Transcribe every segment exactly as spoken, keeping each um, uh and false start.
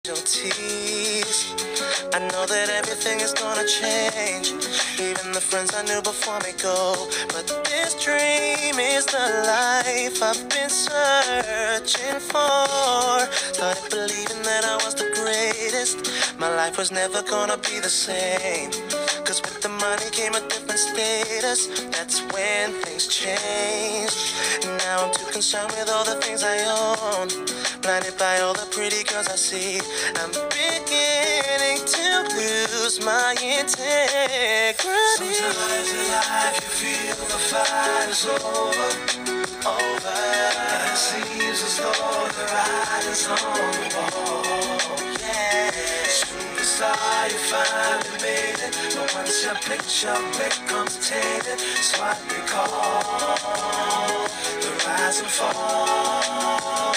don't tease. I know that everything is gonna change. Even the friends I knew before me go. But this dream is the life I've been searching for. Started believing that I was the greatest. My life was never gonna be the same. Cause with the money came a different status. That's when things changed. Now I'm too concerned with all the things I own. Blinded by all the pretty girls I see. I'm beginning to lose my integrity. Sometimes in life you feel the fight is over, over. And it seems as though the ride is on the wall. Yeah, superstar, you finally made it. But once your picture becomes tainted, it's what they call the rise and fall.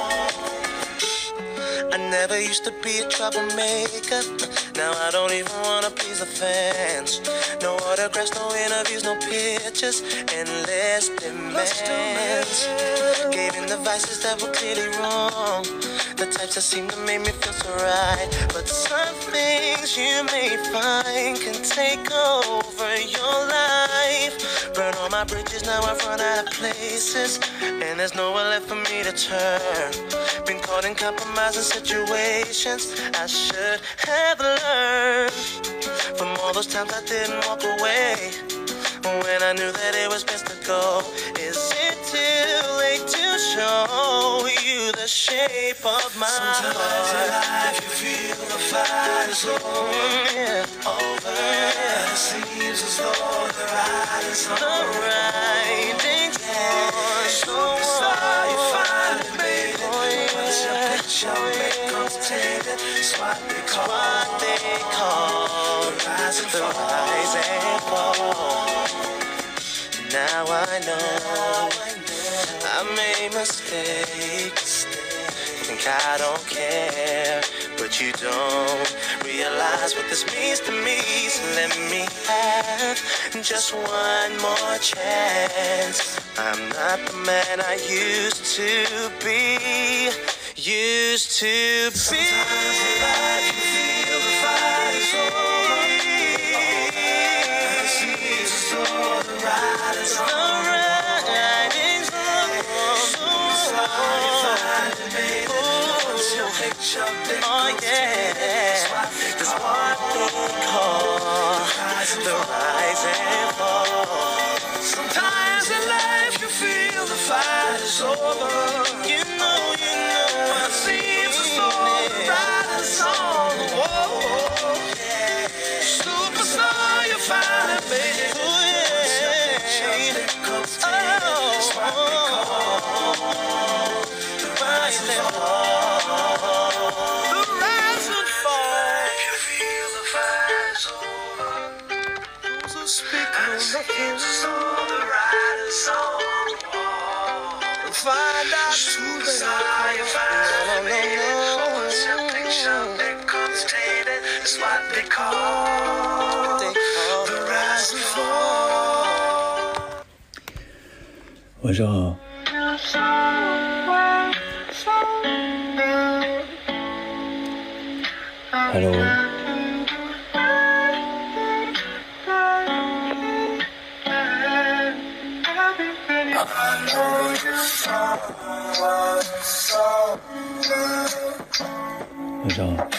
I never used to be a troublemaker. Now I don't even wanna please the fans. No autographs, no interviews, no pictures. Endless demands. Gave in the vices that were clearly wrong. The types that seem to make me feel so right. But some things you may find can take over your life. Burn all my bridges, now I've run out of places. And there's nowhere left for me to turn. Been caught in compromising situations I should have learned from all those times I didn't walk away when I knew that it was best to go. Is it too late to show you the shape of my Sometimes heart? in life you feel the fight is over, Yeah. over. And it seems as though the ride is on The the writing's on. superstar, you finally made it. Oh, yeah. Once your picture becomes tainted, it's what they call, What they call the rise and the fall. rise and fall. Now I know I made mistakes. Think I don't care, but you don't realize what this means to me. So let me have just one more chance. I'm not the man I used to be. Used to be. Sometimes in life you feel the fight is over, and it seems as though the ride is on. The writing's on. Superstar, you finally made it. Once your picture becomes Oh yeah, it's what they that's call what they call the rise and fall. Sometimes in life you feel the fight is over. You know, you know, I It seems as though the ride is on the wall. Superstar, you finally made it. Oh yeah, Becomes tainted. It's what they call the rise and fall. The rise and fall. If you feel the fight is over, those who speak and no it nothing. seems as though the ride is on the wall. Find out who they Superstar, you finally are. made it. But once your picture becomes tainted, it's what they call They call the rise and fall. 晚上好。Hello。晚上好。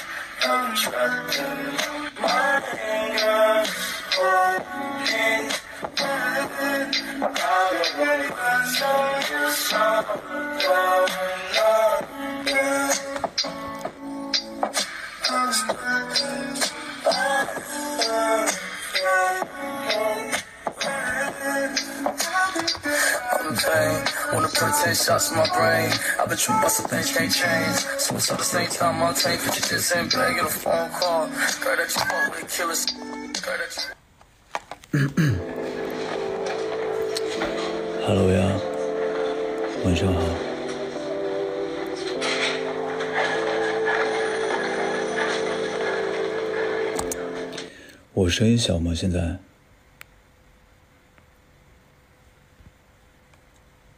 Wanna put ten shots in my brain. I bet you bustin' things can't change. Switch up the same time I'll take. Put your just in bag, get a phone call. Girl that you fuck with, killers. Girl that you. Hello 呀，晚上好。我声音小吗？现在？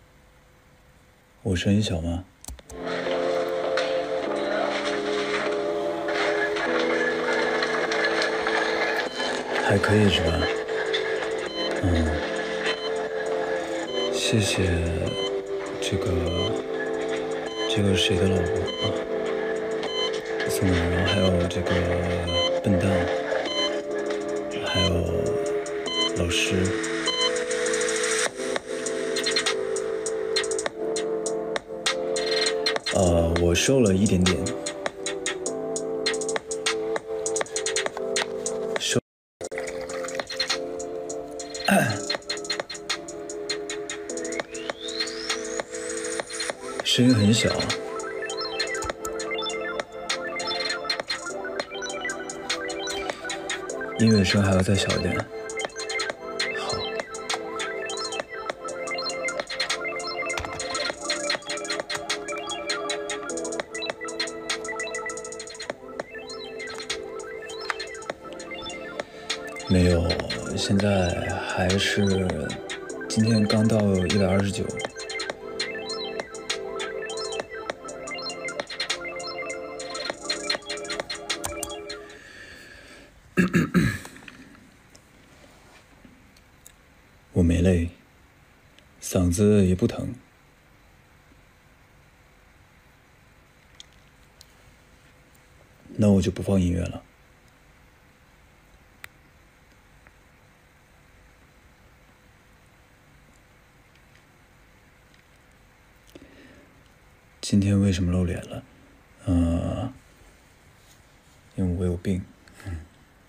我声音小吗？ 还可以是吧？嗯，谢谢这个这个谁的老婆啊送的，然后还有这个笨蛋，还有老师。呃，我瘦了一点点。瘦。声音很小。音乐声还要再小一点。好。没有，现在还是今天刚到一百二十九。我没累，嗓子也不疼。那我就不放音乐了。今天为什么露脸了？呃，因为我有病。嗯。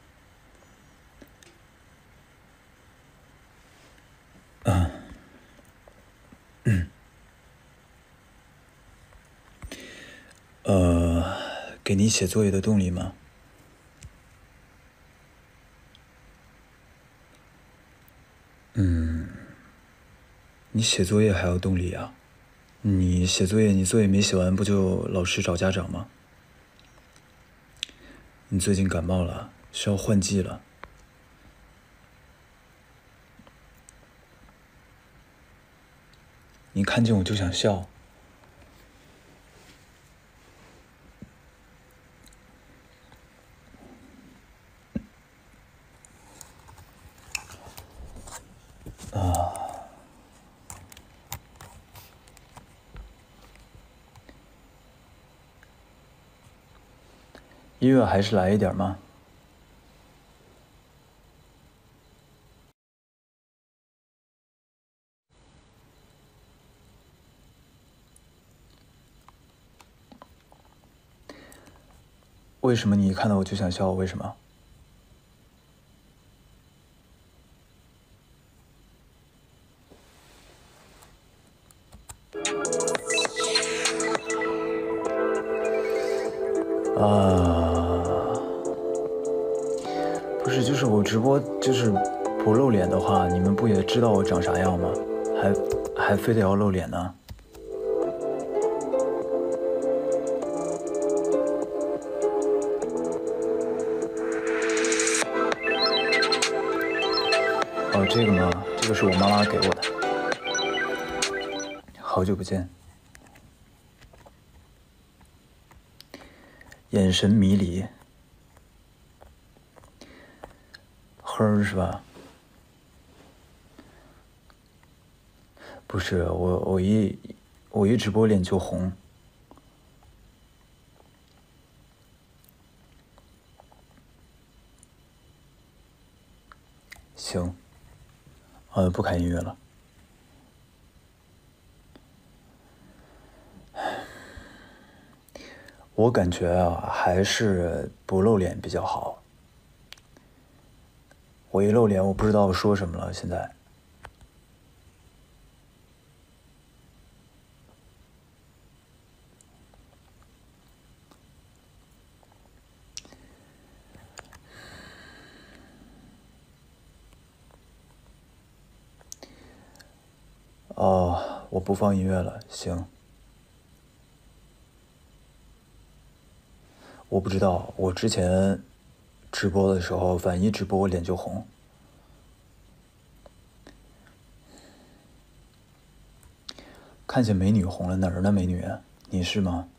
啊。嗯。呃，给你写作业的动力吗？嗯。你写作业还要动力啊？你写作业，你作业没写完，不就老师找家长吗？你最近感冒了，需要换季了。你看见我就想笑。啊。音乐还是来一点吗？为什么你一看到我就想笑？为什么？啊，不是，就是我直播就是不露脸的话，你们不也知道我长啥样吗？还还非得要露脸呢？哦，这个吗？这个是我妈妈给我的。好久不见。眼神迷离。哼是吧？不是，我我一我一直播脸就红。行。呃，不开音乐了。我感觉啊，还是不露脸比较好。我一露脸，我不知道说什么了。现在，哦，我不放音乐了。行。我不知道，我之前直播的时候，反正一直播我脸就红。看见美女红了，哪儿呢？美女，你是吗？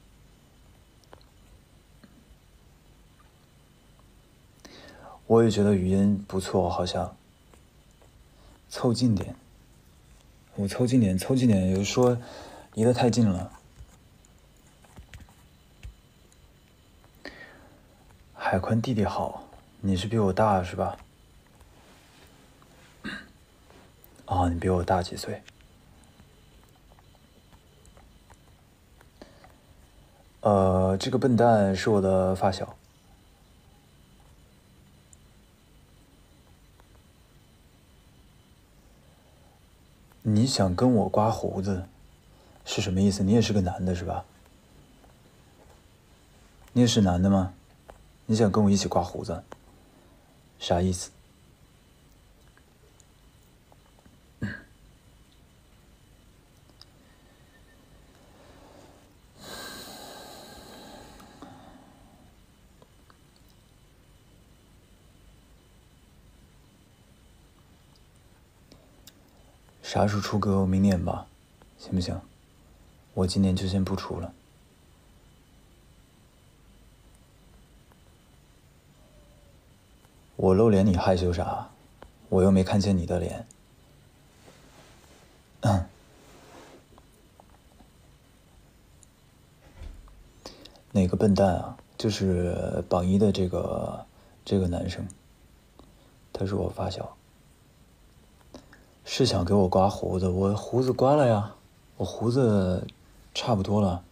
我也觉得语音不错，好像。凑近点，我凑近点，凑近点，有说离得太近了。海宽弟弟好，你是比我大是吧？啊，你比我大几岁？呃，这个笨蛋是我的发小。你想跟我刮胡子，是什么意思？你也是个男的是吧？你也是男的吗？你想跟我一起刮胡子，啥意思？啥时候出歌？明年吧，行不行？我今年就先不出了。我露脸你害羞啥？我又没看见你的脸。嗯。哪个笨蛋啊？就是榜一的这个这个男生，他是我发小。是想给我刮胡子，我胡子刮了呀，我胡子差不多了。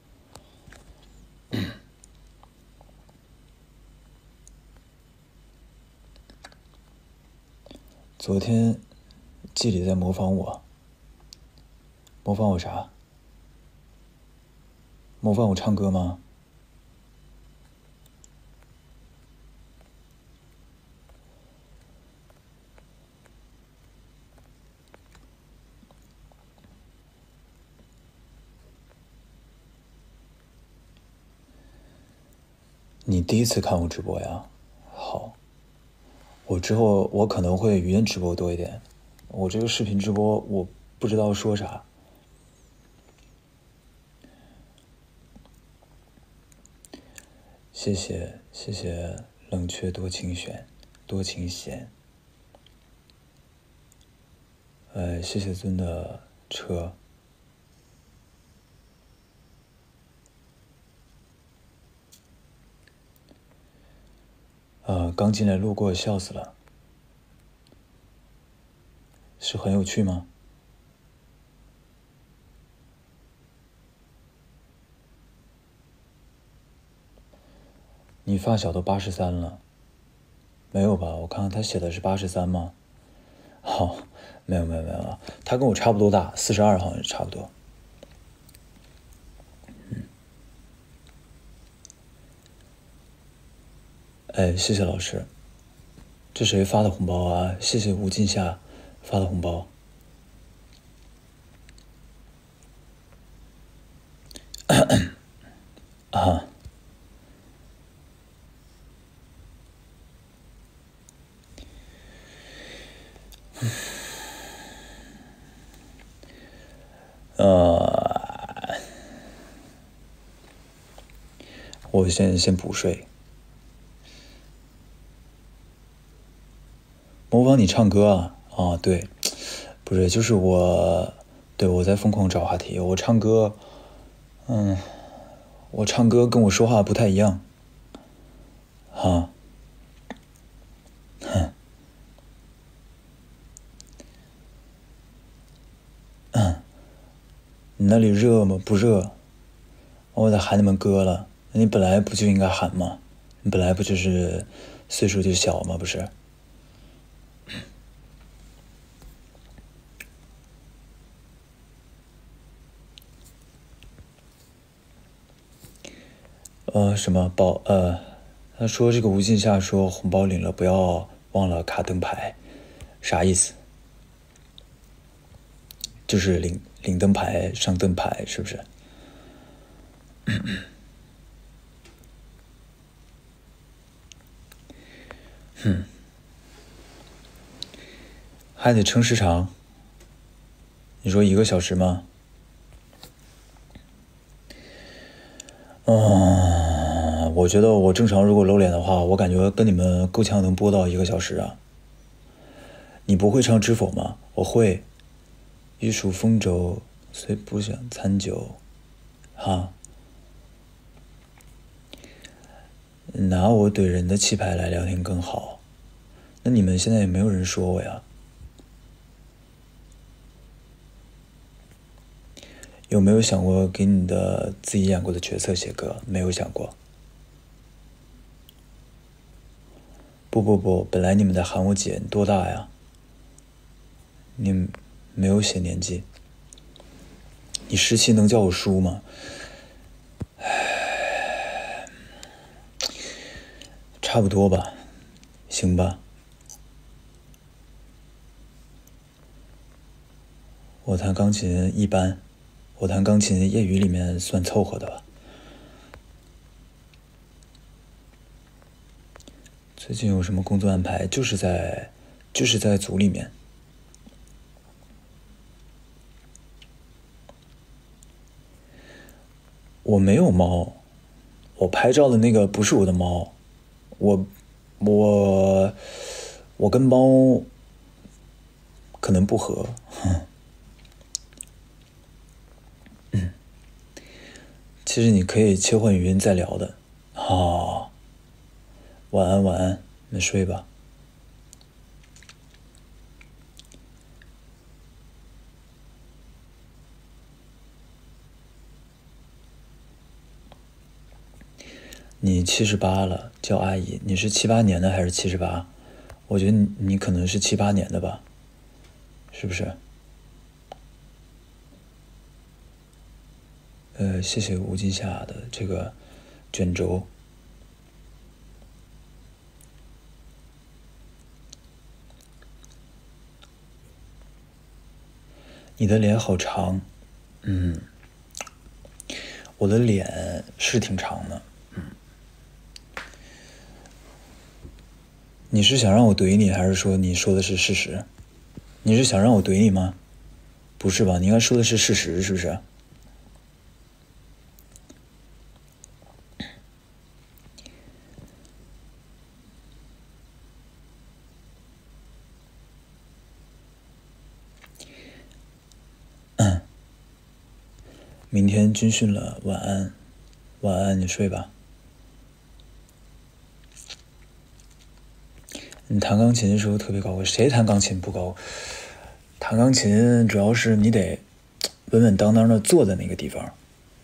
昨天季里在模仿我，模仿我啥？模仿我唱歌吗？你第一次看我直播呀？好，我之后我可能会语音直播多一点，我这个视频直播我不知道说啥。谢谢谢谢冷却多情选多情弦，呃，谢谢尊的车。呃，刚进来路过，笑死了。是很有趣吗？你发小都八十三了，没有吧？我看看他写的是八十三吗？好，没有没有没有，他跟我差不多大，四十二好像差不多。嗯。哎，谢谢老师。这谁发的红包啊？谢谢吴静夏发的红包。啊。呃，我先先补睡。模仿你唱歌啊？啊，对，不是，就是我，对，我在疯狂找话题。我唱歌，嗯，我唱歌跟我说话不太一样。啊。哼。嗯。你那里热吗？不热。我得喊你们哥了。你本来不就应该喊吗？你本来不就是岁数就小吗？不是。呃，什么包？呃，他说这个吴静夏说红包领了，不要忘了卡灯牌，啥意思？就是领领灯牌上灯牌，是不是？嗯。还得撑时长。你说一个小时吗？嗯，我我觉得我正常如果露脸的话，我感觉跟你们够呛能播到一个小时啊。你不会唱《知否》吗？我会。欲数风舟，虽不想参酒，哈。拿我怼人的气派来聊天更好。那你们现在也没有人说我呀？有没有想过给你的自己演过的角色写歌？没有想过。不不不，本来你们在喊我姐，你多大呀？你没有写年纪。你十七能叫我叔吗？唉，差不多吧，行吧。我弹钢琴一般，我弹钢琴业余里面算凑合的吧。最近有什么工作安排？就是在，就是在组里面。我没有猫，我拍照的那个不是我的猫，我，我，我跟猫可能不合。嗯，其实你可以切换语音再聊的。好，晚安晚安，那睡吧。你七十八了，叫阿姨。你是七八年的还是七十八？我觉得你你可能是七八年的吧，是不是？呃，谢谢吴金夏的这个卷轴。你的脸好长，嗯，我的脸是挺长的。你是想让我怼你，还是说你说的是事实？你是想让我怼你吗？不是吧？你应该说的是事实，是不是？嗯。明天军训了，晚安，晚安，你睡吧。你弹钢琴的时候特别高贵，谁弹钢琴不高？弹钢琴主要是你得稳稳当当的坐在那个地方。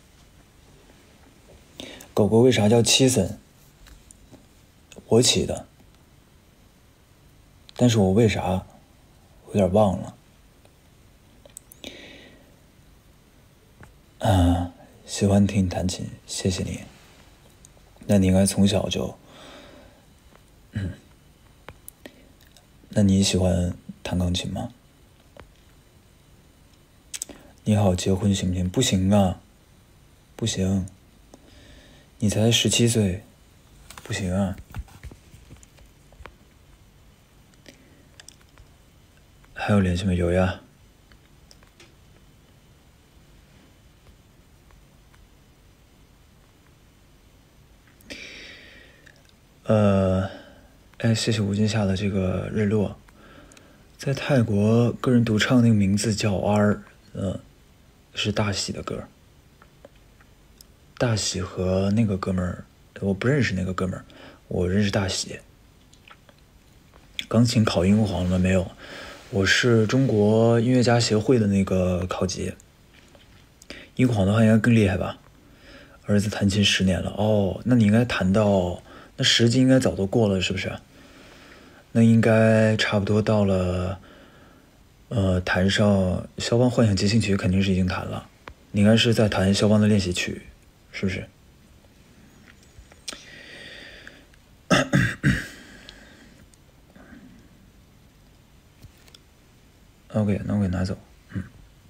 狗狗为啥叫七森？我起的，但是我为啥有点忘了。啊，喜欢听你弹琴，谢谢你。那你应该从小就，嗯。那你喜欢弹钢琴吗？你好，结婚行不行？不行啊，不行。你才十七岁，不行啊。还有联系吗？有呀。呃，哎，谢谢吴金夏的这个日落。在泰国，个人独唱那个名字叫 R， 嗯，是大喜的歌。大喜和那个哥们儿，我不认识那个哥们儿，我认识大喜。钢琴考英皇了吗？没有，我是中国音乐家协会的那个考级。英皇的话应该更厉害吧？儿子弹琴十年了，哦，那你应该弹到，那十级应该早都过了，是不是？那应该差不多到了，呃，弹上肖邦幻想即兴曲肯定是已经弹了，你应该是在弹肖邦的练习曲，是不是？OK， 那我给拿走。嗯，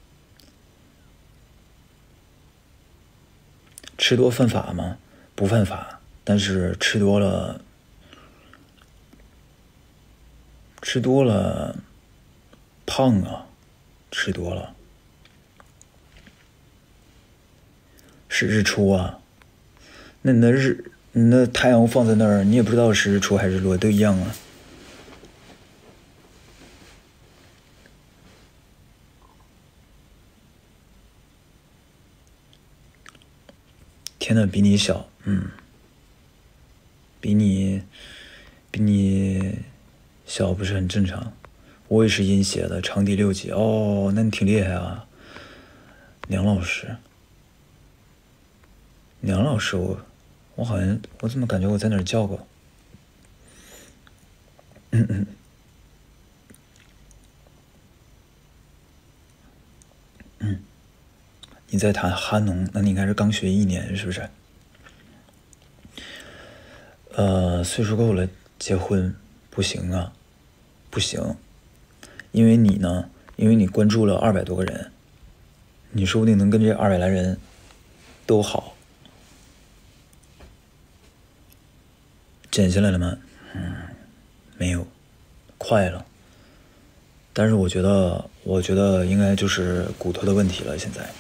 吃多犯法吗？不犯法，但是吃多了。吃多了，胖啊！吃多了，是日出啊。那你的日你那太阳放在那儿，你也不知道是日出还是日落，都一样啊。天呐，比你小，嗯，比你比你小不是很正常。我也是阴血的，长笛六级。哦，那你挺厉害啊，梁老师。梁老师，我我好像我怎么感觉我在哪儿叫过？嗯嗯。嗯，你在弹哈农，那你应该是刚学一年，是不是？呃，岁数够了，结婚不行啊，不行，因为你呢，因为你关注了二百多个人，你说不定能跟这二百来人都好。减下来了吗？嗯，没有，快了。但是我觉得，我觉得应该就是骨头的问题了。现在，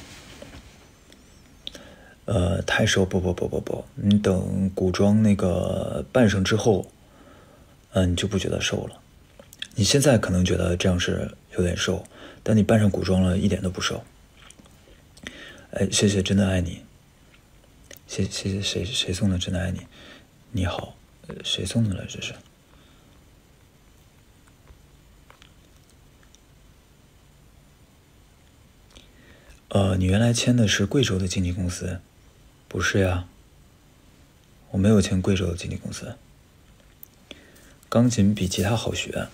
呃，太瘦不不不不不，你等古装那个扮上之后，嗯、呃，你就不觉得瘦了。你现在可能觉得这样是有点瘦，但你扮上古装了，一点都不瘦。哎，谢谢，真的爱你。谢谢谢谁谁送的真的爱你？你好，呃，谁送的了？这是。呃，你原来签的是贵州的经纪公司？不是呀，我没有签贵州的经纪公司。钢琴比吉他好学。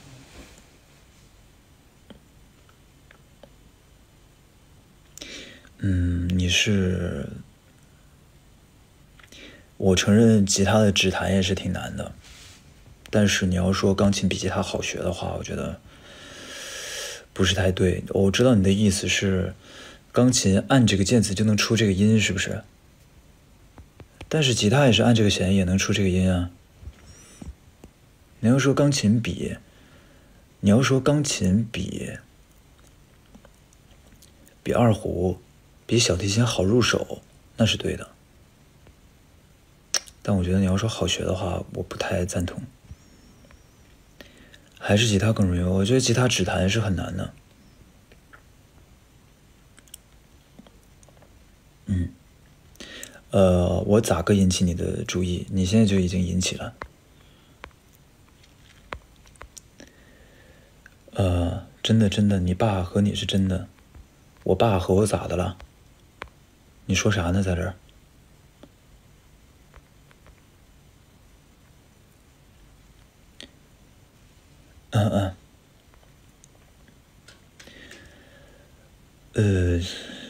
嗯，你是，我承认吉他的指弹也是挺难的，但是你要说钢琴比吉他好学的话，我觉得不是太对。我知道你的意思是，钢琴按这个键词就能出这个音，是不是？但是吉他也是按这个弦也能出这个音啊。你要说钢琴比，你要说钢琴比比二胡、比小提琴好入手，那是对的。但我觉得你要说好学的话，我不太赞同。还是吉他更容易，我觉得吉他指弹是很难的。嗯，呃，我咋个引起你的注意？你现在就已经引起了。呃，真的真的，你爸和你是真的，我爸和我咋的了？你说啥呢，在这儿？嗯嗯。呃，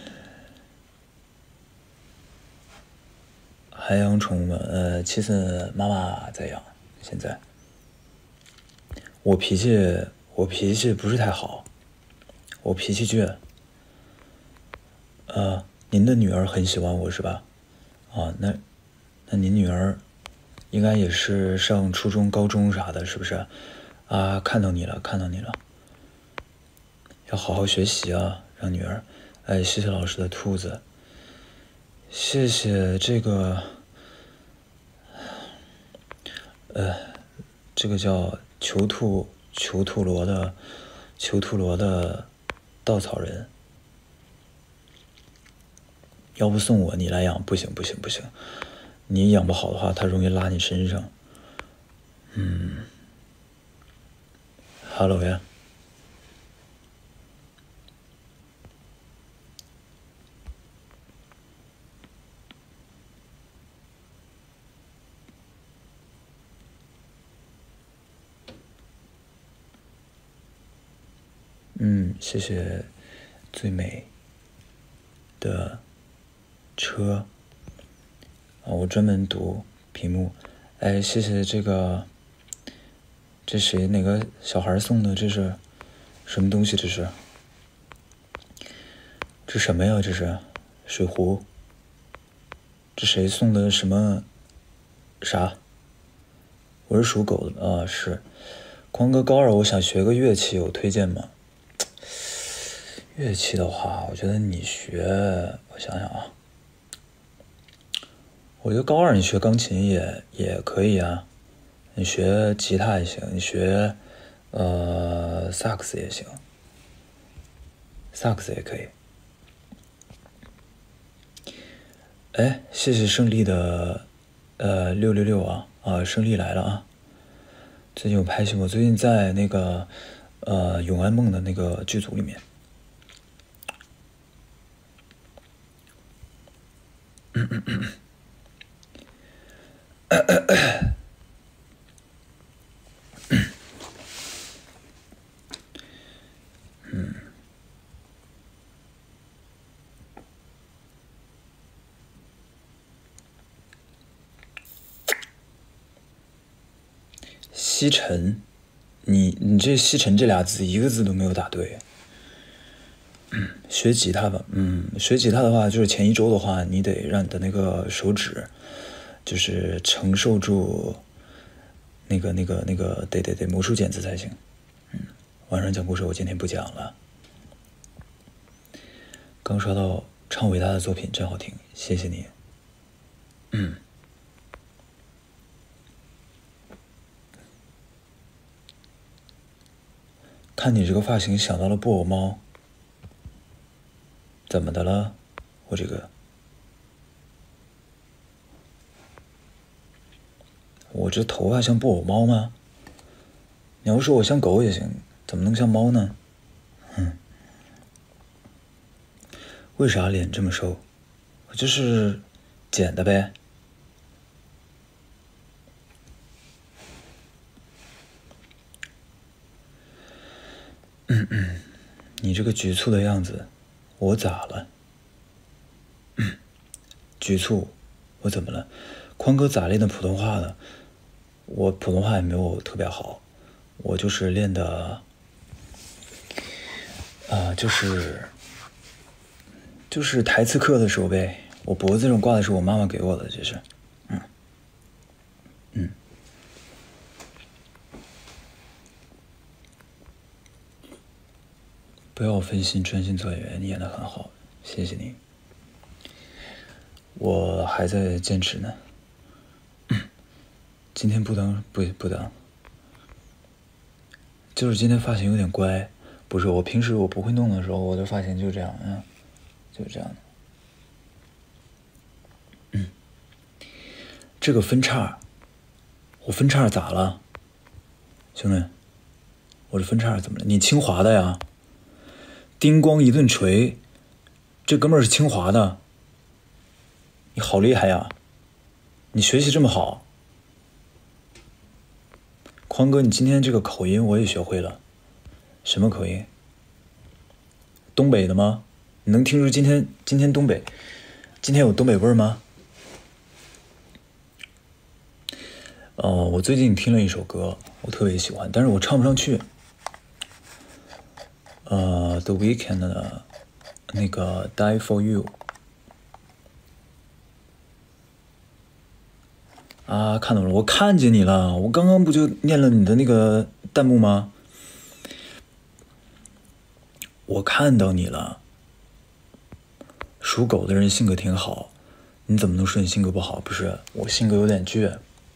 还养宠物吗？呃，其实妈妈在养，现在。我脾气，我脾气不是太好，我脾气倔。呃，您的女儿很喜欢我是吧？啊，那，那您女儿应该也是上初中、高中啥的，是不是？啊，看到你了，看到你了。要好好学习啊，让女儿。哎，谢谢老师的兔子。谢谢这个，呃，这个叫囚兔囚兔罗的囚兔罗的稻草人。要不送我，你来养？不行不行不行，你养不好的话，它容易拉你身上。嗯 ，Hello 呀。嗯，谢谢最美的车啊，我专门读屏幕。哎，谢谢这个，这谁哪个小孩送的？这是什么东西？这是这什么呀？这是水壶？这谁送的什么？啥？我是属狗的啊，是。匡哥高二，我想学个乐器，有推荐吗？乐器的话，我觉得你学，我想想啊， 我觉得高二你学钢琴也也可以啊，你学吉他也行，你学呃萨克斯也行，萨克斯也可以。哎，谢谢胜利的呃六六六啊啊，胜利来了啊！最近有拍戏，我最近在那个呃永安梦的那个剧组里面。嗯嗯嗯嗯，西沉，你你这西沉这俩字一个字都没有打对。嗯，学吉他吧，嗯，学吉他的话，就是前一周的话，你得让你的那个手指，就是承受住那个那个那个得得得魔术剪子才行。嗯，晚上讲故事我今天不讲了。刚刷到唱伟大的作品真好听，谢谢你。嗯。看你这个发型想到了布偶猫。怎么的了？我这个，我这头发像布偶猫吗？你要说我像狗也行，怎么能像猫呢？哼，为啥脸这么瘦？我就是剪的呗。嗯嗯，你这个局促的样子。我咋了？嗯，局促，我怎么了？宽哥咋练的普通话的？我普通话也没有特别好，我就是练的，啊、呃，就是就是台词课的时候呗。我脖子上挂的是我妈妈给我的，这是，嗯嗯。不要分心，专心做演员，你演得很好，谢谢你。我还在坚持呢。今天不当不不当，就是今天发型有点乖，不是我平时我不会弄的时候，我的发型就这样，嗯，就是这样的。嗯，这个分叉，我分叉咋了，兄弟？我这分叉怎么了？你清华的呀？叮咣一顿锤，这哥们儿是清华的，你好厉害呀！你学习这么好，宽哥，你今天这个口音我也学会了，什么口音？东北的吗？你能听出今天今天东北，今天有东北味儿吗？呃，我最近听了一首歌，我特别喜欢，但是我唱不上去。呃 ，The Weeknd 的那个《Die for You》啊，看到了，我看见你了，我刚刚不就念了你的那个弹幕吗？我看到你了。属狗的人性格挺好，你怎么能说你性格不好？不是，我性格有点倔。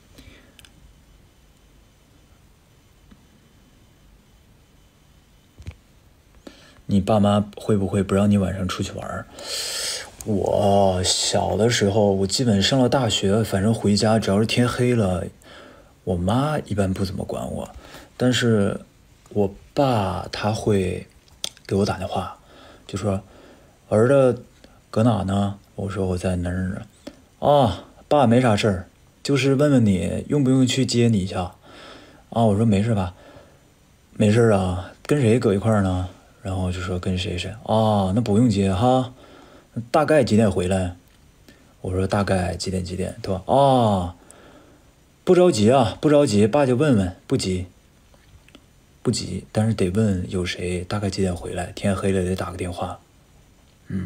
你爸妈会不会不让你晚上出去玩？我小的时候，我基本上了大学，反正回家只要是天黑了，我妈一般不怎么管我，但是我爸他会给我打电话，就说儿子搁哪呢？我说我在哪儿呢。啊，爸没啥事儿，就是问问你用不用去接你一下。啊，我说没事吧，没事啊，跟谁搁一块儿呢？然后就说跟谁谁啊，那不用接哈，大概几点回来？我说大概几点几点，对吧？啊，不着急啊，不着急，爸就问问，不急，不急，但是得问有谁，大概几点回来？天黑了得打个电话，嗯，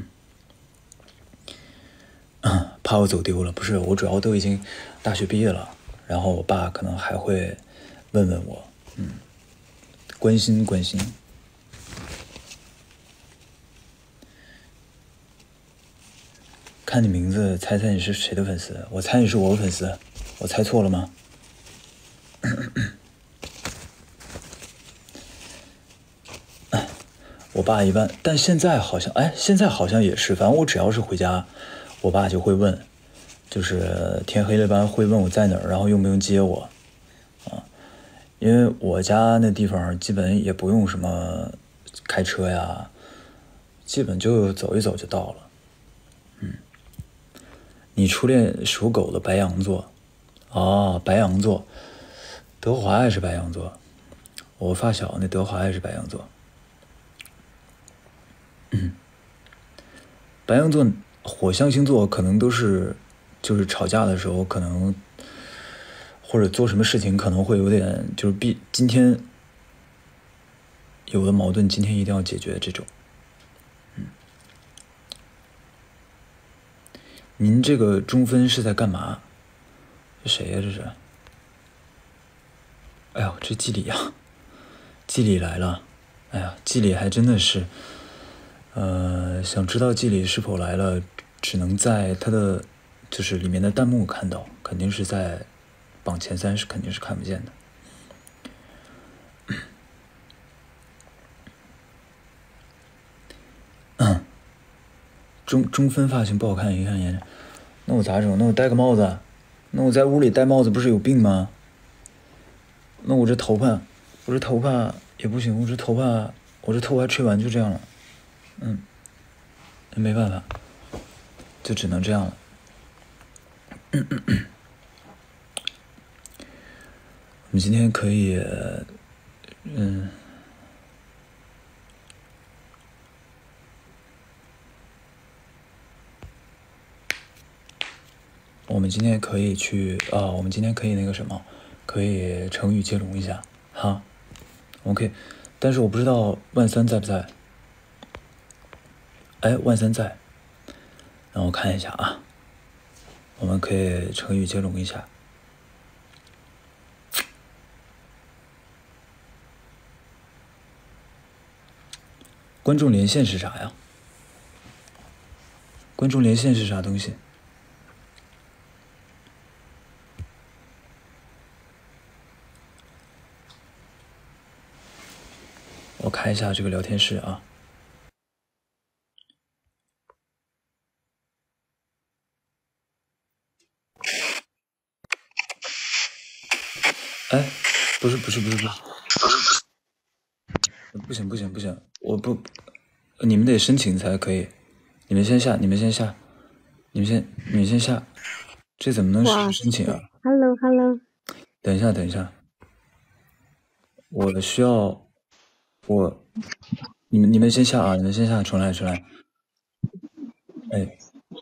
怕我走丢了，不是，我主要都已经大学毕业了，然后我爸可能还会问问我，嗯，关心关心。 看你名字猜猜你是谁的粉丝？我猜你是我的粉丝，我猜错了吗？我爸一般，但现在好像，哎，现在好像也是，反正我只要是回家，我爸就会问，就是天黑了般会问我在哪儿，然后用不用接我，啊，因为我家那地方基本也不用什么开车呀，基本就走一走就到了。嗯，你初恋属狗的白羊座，哦，白羊座，德华也是白羊座，我发小那德华也是白羊座。嗯，白羊座、火象星座可能都是，就是吵架的时候可能，或者做什么事情可能会有点，就是必今天有的矛盾，今天一定要解决这种。嗯，您这个中分是在干嘛？这谁呀？这是？哎呦，这季礼呀，季礼来了！哎呀，季礼还真的是。呃，想知道季礼是否来了，只能在他的就是里面的弹幕看到，肯定是在榜前三是肯定是看不见的。嗯，中中分发型不好看，一看眼，那我咋整？那我戴个帽子？那我在屋里戴帽子不是有病吗？那我这头发，我这头发也不行，我这头发，我这头发吹完就这样了。嗯，没办法，就只能这样了。嗯嗯嗯，我们今天可以，嗯，我们今天可以去啊，我们今天可以那个什么，可以成语接龙一下哈。我们可以，但是我不知道万三在不在。哎，万三在，让我看一下啊。我们可以成语接龙一下。观众连线是啥呀？观众连线是啥东西？我看一下这个聊天室啊。哎，不是不是不是不是，不行不行不行，我不，你们得申请才可以。你们先下，你们先下，你们先你们先下，这怎么能实时申请啊 ？Hello Hello， 等一下等一下，我需要我，你们你们先下啊，你们先下，重来重来。哎，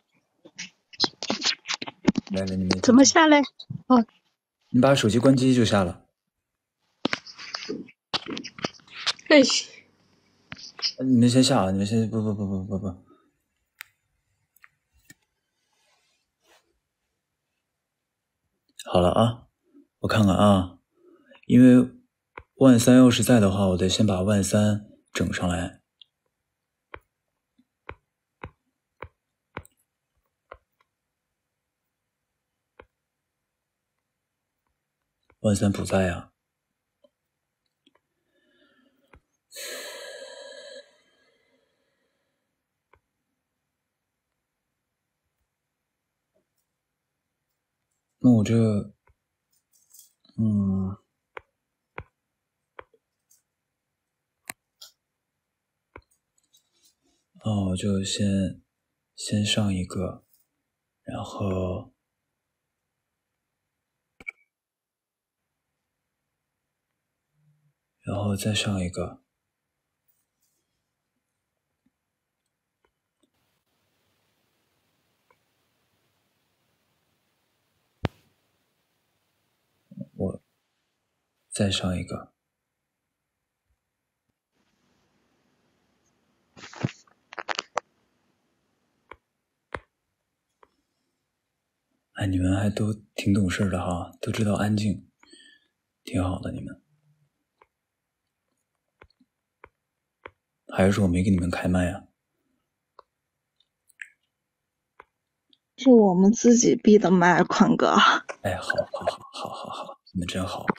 来来，你们怎么下来？哦， 你把手机关机就下了。 哎， 你们先下啊！你们先不不不不不不。好了啊，我看看啊，因为万三要是在的话，我得先把万三整上来。万三不在呀。那我这，嗯，哦，我就先先上一个，然后，然后再上一个。我再上一个。哎，你们还都挺懂事的哈，都知道安静，挺好的你们。还是说我没给你们开麦啊？ 是我们自己闭的麦，宽哥。 哎，好，好，好，好，好，好，你们真好。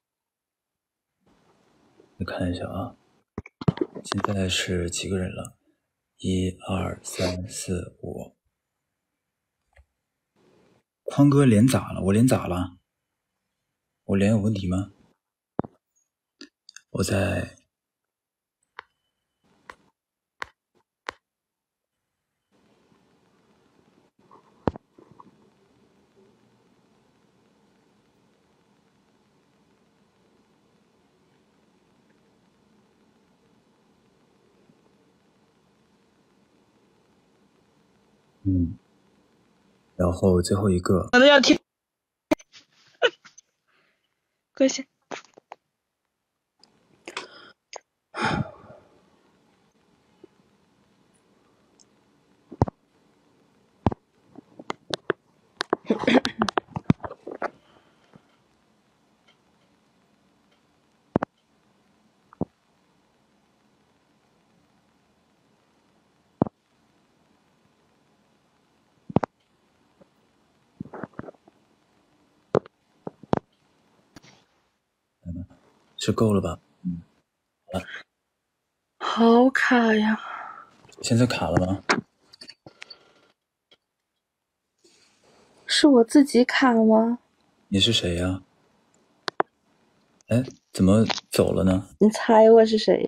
我看一下啊，现在是几个人了？一二三四五。宽哥脸咋了？我脸咋了？我脸有问题吗？我在。嗯，然后最后一个， 我都要听，快些！ 是够了吧？嗯，好了。 好卡呀！ 现在卡了吗？ 是我自己卡吗？ 你是谁呀？哎，怎么走了呢？ 你猜我是谁？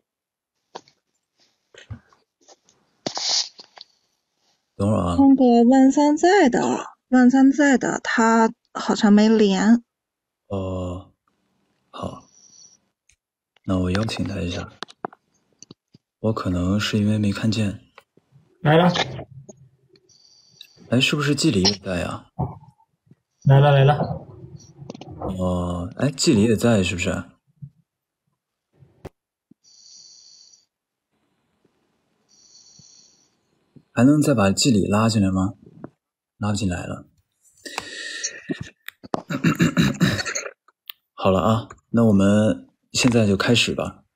等会儿啊。 那个万三在的，万三在的，他好像没连。 哦，好，那我邀请他一下。我可能是因为没看见。 来了。 哎，是不是季里也在呀？ 来了来了。 哦，哎，季里也在是不是？还能再把季里拉进来吗？拉不进来了。好了啊，那我们现在就开始吧。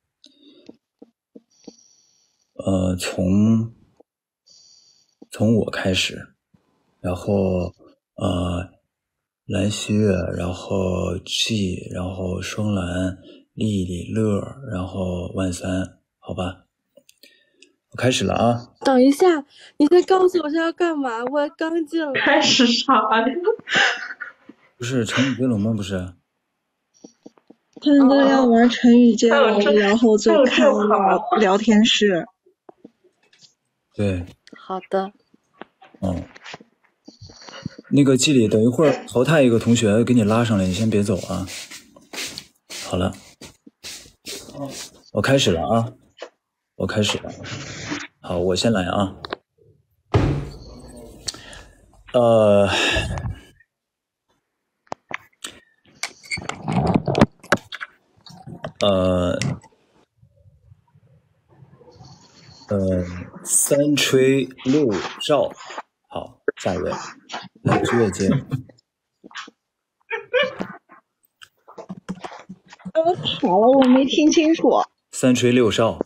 呃，从从我开始，然后呃，蓝希月，然后 G， 然后双蓝、丽丽、乐，然后万三，好吧。我开始了啊！ 等一下，你再告诉我是要干嘛？我刚进来。 开始啥呀？ 不是成语接龙吗？不是。 他们要玩成语接龙，然后就开了聊天室。 对。 好的。 嗯。那个季里，等一会儿淘汰一个同学给你拉上来，你先别走啊。好了。我开始了啊！我开始了。好，我先来啊。呃，呃，呃，三吹六哨。好，下一位，来之月接。 我卡了，我没听清楚。 三吹六哨。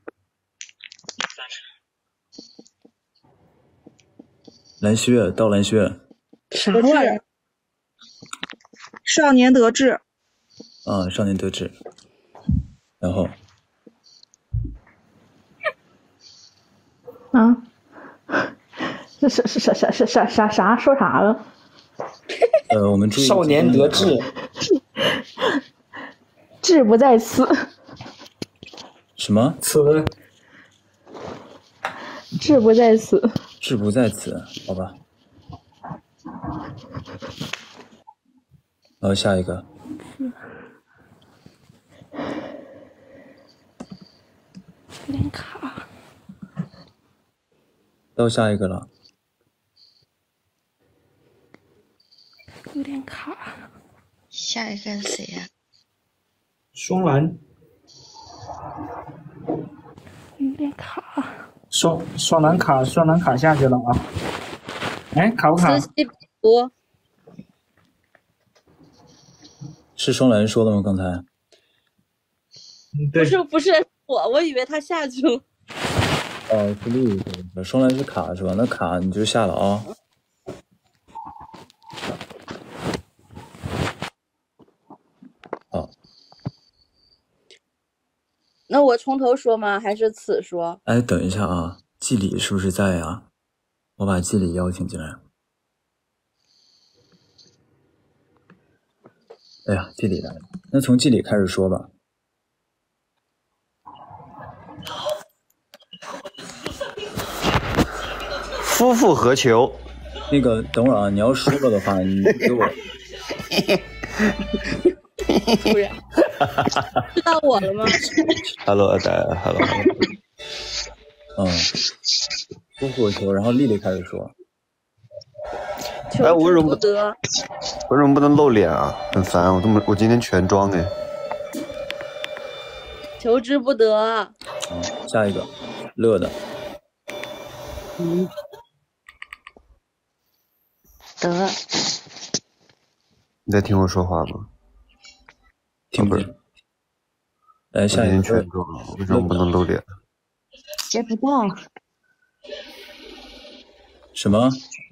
蓝希月到蓝希月。 啥玩意儿？ 少年得志。 啊，少年得志。然后。 啊？这是是啥啥啥啥啥啥说啥了？ 呃，我们注意。 少年得志。 志不在此。 什么？ 此。 志不在此。 志不在此，好吧。然后下一个。 有点卡。 到下一个了。 有点卡。 下一个谁呀、啊？ 双蓝。 有点卡。 双双蓝卡，双蓝卡下去了啊！哎，卡不卡？ 此起彼伏。 是双蓝说的吗？刚才？ 嗯，对。 不是不是我，我以为他下去了。 哦，是绿的，双蓝是卡是吧？那卡你就下了啊。 那我从头说吗？还是此说？ 哎，等一下啊，季礼是不是在啊？我把季礼邀请进来。哎呀，季礼来了，那从季礼开始说吧。 夫复何求？ 那个，等会儿啊，你要说了的话，你给我。 突然，知道我了吗 ？Hello， 阿呆 ，Hello。 嗯，夫复何求？然后丽丽开始说。 哎， 我为什么不得？ 为什么不能露脸啊？很烦，我这么我今天全妆哎。 求之不得。 嗯，下一个，乐的。 嗯。得。 你在听我说话吗？ 听不见。来，下一个。 全妆，为什么不能露脸？ 接不到。 什么？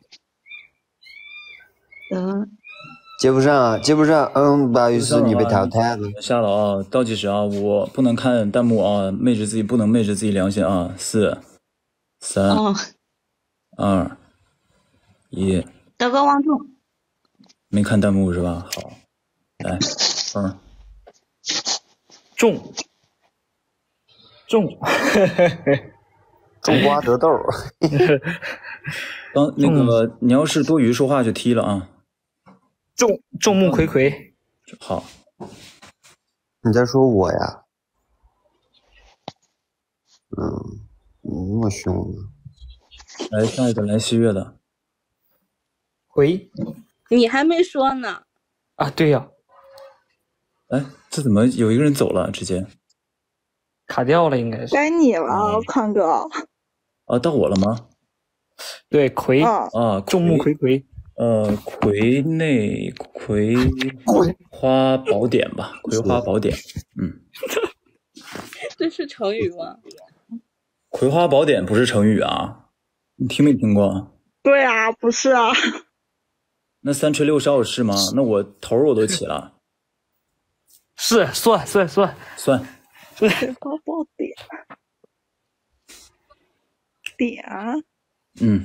得。 接不上啊，接不上。嗯，不好意思，你被淘汰了。 下了啊，倒计时啊，我不能看弹幕啊，昧着自己不能昧着自己良心啊，四、三、 哦、 二、一。 德高望重。 没看弹幕是吧？好，来，嗯， 种，种， 种瓜得豆。 刚那个，你要是多余说话就踢了啊。 众众目睽睽， 好。 你在说我呀？嗯，你那么凶呢？ 来下一个来西月的。 回。 你还没说呢。 啊，对呀、 啊。哎，这怎么有一个人走了？直接卡掉了，应该是。 该你了，嗯、宽哥。 啊，到我了吗？ 对，葵啊， 众目睽睽。 呃，葵内葵花宝典吧，葵花宝典，嗯， 这是成语吗？ 葵花宝典不是成语啊，你听没听过？ 对啊，不是啊。 那三锤六哨是吗？那我头我都起了。 是，算算算算。 葵花宝典，点。 嗯。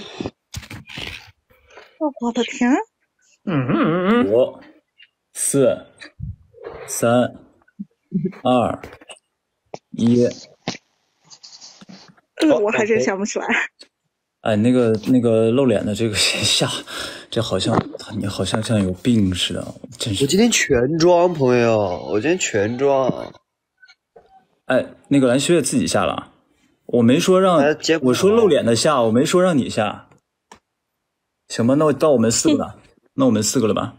我的天！ 嗯嗯嗯， 五、四、三、二、一。 呃，我还真想不起来。 哎，那个那个露脸的这个下，这好像你好像像有病似的，真是。 我今天全妆，朋友，我今天全妆。 哎，那个蓝雪自己下了，我没说让， 哎、 我说露脸的下，我没说让你下。行吧，那到我们四个了，那我们四个了吧？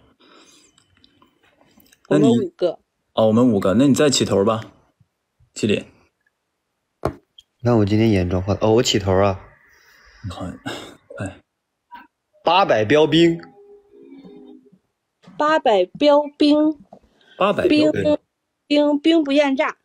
我们五个。 哦，我们五个，那你再起头吧，起脸。 那我今天眼妆画哦，我起头啊。 好，哎， 八百标兵， 八百标兵， 八百兵兵兵不厌诈，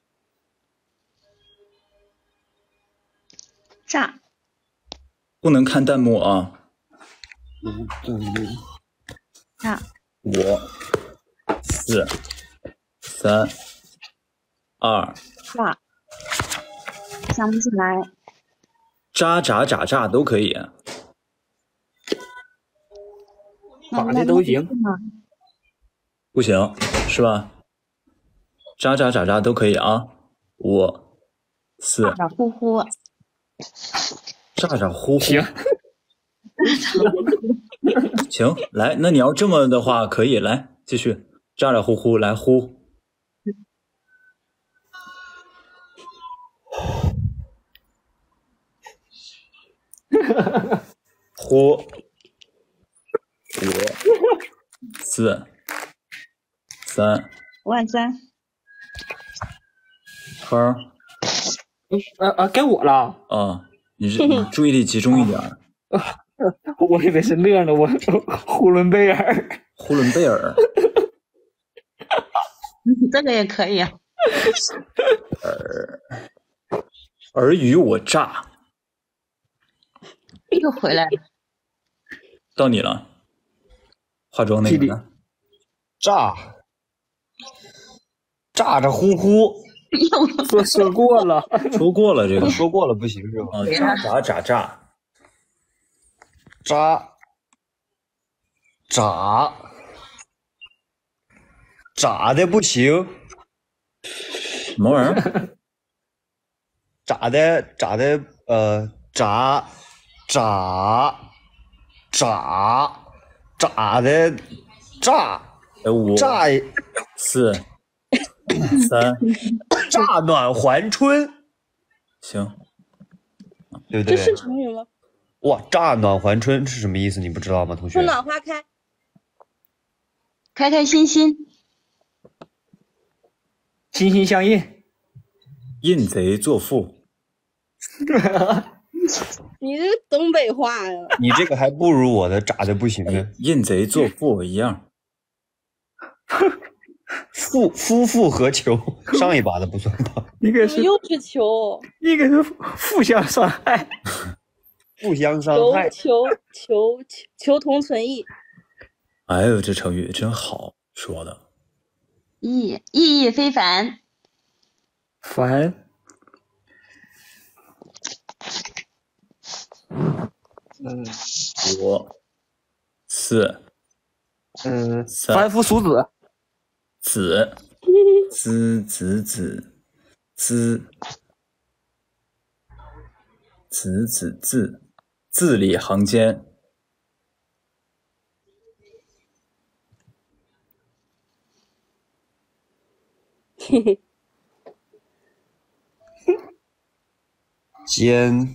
诈， 不能看弹幕啊。 嗯嗯， 诈， 五、四、三、二， 诈，想不起来。 渣渣渣渣都可以， 法的都行， 不行是吧？渣渣渣渣都可以啊，五、四， 咋咋呼呼， 咋咋呼呼， 行， 行，来，那你要这么的话，可以来继续，咋咋呼呼来呼。呼，五、四、三， 万三， 坑， 啊啊，该我了啊！你是你注意力集中一点。 我以为是乐呢，我呼伦贝尔， 呼伦贝尔， 这个也可以啊。 尔，尔虞我诈。 又回来了， 到你了，化妆那个呢？ 炸，炸着呼呼， 说说过了， 说过了这个， 说过了不行是吧？ 啊，炸炸炸炸炸炸炸的不行， 什么玩意儿？ 炸的炸的呃炸炸炸炸的炸哎，五炸四三， 乍暖还春， 行， 对不对？ 这是成语吗？ 哇，乍暖还春是什么意思？你不知道吗，同学？ 春暖花开， 开开心心， 心心相印， 印贼作父。 你这个东北话呀！ 你这个还不如我的炸的不行呢。 印贼作父一样。 夫夫复何求？上一把的不算吧？ 一个是又是求， 一个是互相伤害， 互相伤求害。 求求求求同存异。 哎呦，这成语真好说的。 意意义非凡。 烦。 嗯，五四嗯， 三凡夫俗子。 子子子子子子子字字里行间。 嘿嘿， 煎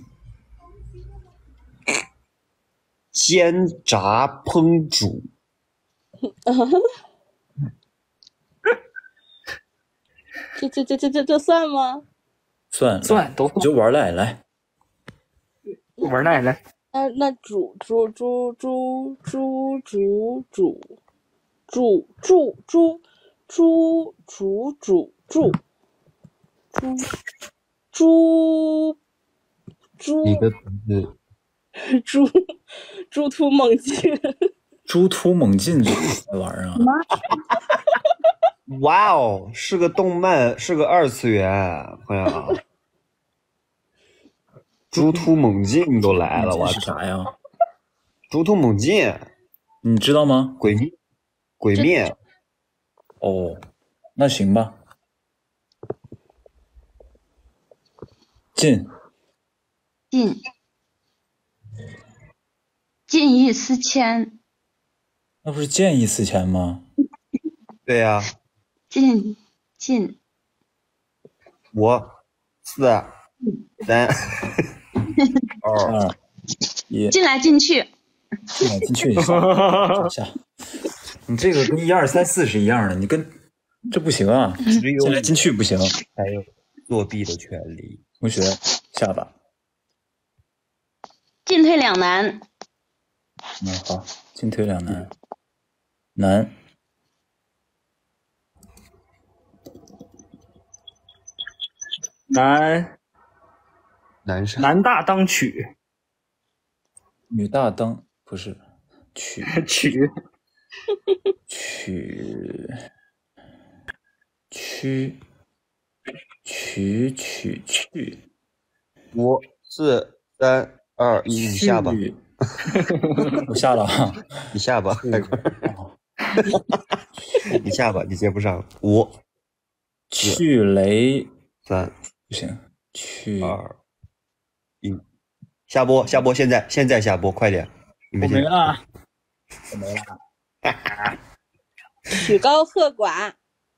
煎炸烹煮。 这这这这这这算吗？ 算算都就玩赖来玩赖来。 那那煮煮煮煮煮煮煮煮煮煮煮煮煮煮猪猪你的字猪猪突猛进， 猪突猛进这玩意儿啊！ 哇哦，是个动漫，是个二次元，朋友。猪突猛进都来了，我是啥呀？ 猪突猛进， 你知道吗？ 鬼灭，鬼灭。 哦，那行吧。进进进意思迁， 那不是见异思迁吗？ 对呀、啊。 进进五四三二一， 进来进去， 进来进去一下，下。你这个跟一二三四是一样的，你跟这不行啊！进来进去不行， 还有作弊的权利。 同学，下吧。 进退两难。 嗯，好，进退两难。难。 男男生男大当娶， 女大当不是娶娶娶娶娶娶去。 五四三二一，你下吧。 我下了啊， 你下吧，快快。你下吧，你接不上。五去雷三不行，去二一，下播下播，现在现在下播，快点！你我没了，我没了。 曲高和寡，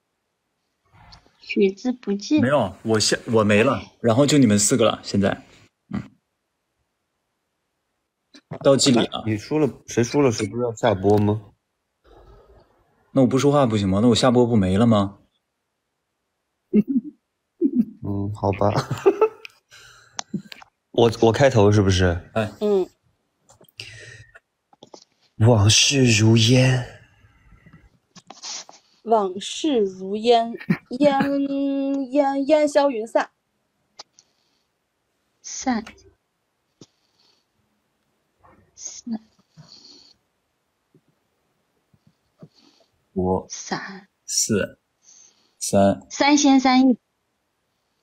取之不尽。 没有，我下我没了，然后就你们四个了。现在，嗯，到季里了。 你输了，谁输了谁不是要下播吗？ 那我不说话不行吗？那我下播不没了吗？ 嗯，好吧。我我开头是不是？ 哎， 嗯。 往事如烟， 往事如烟，烟烟烟消云散， 散散五散四三三心三意，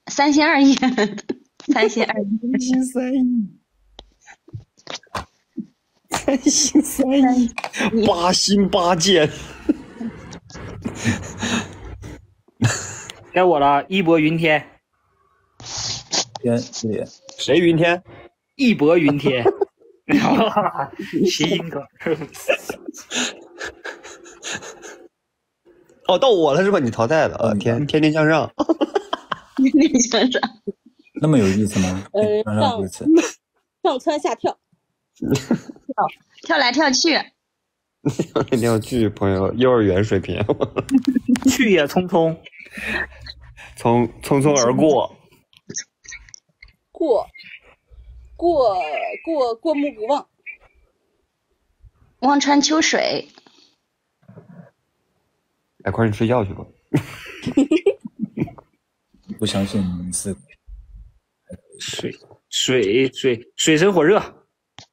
三心二意，三心二意， 三心三意，三心三意，八心八箭。 该我了，义薄云天。 天也谁云天？ 义薄云天。谐音梗。 哦，到我了是吧？你淘汰了啊！天天天向上。 天天向上。 那么有意思吗？ 呃， 向上有意思。 上蹿下跳。 跳跳来跳去。 一定要去，朋友，幼儿园水平。 去也匆匆， 从匆匆而过。 过过过过目不忘。 望穿秋水。 哎，快点睡觉去吧。 不相信你们四个。 水水水水深火热。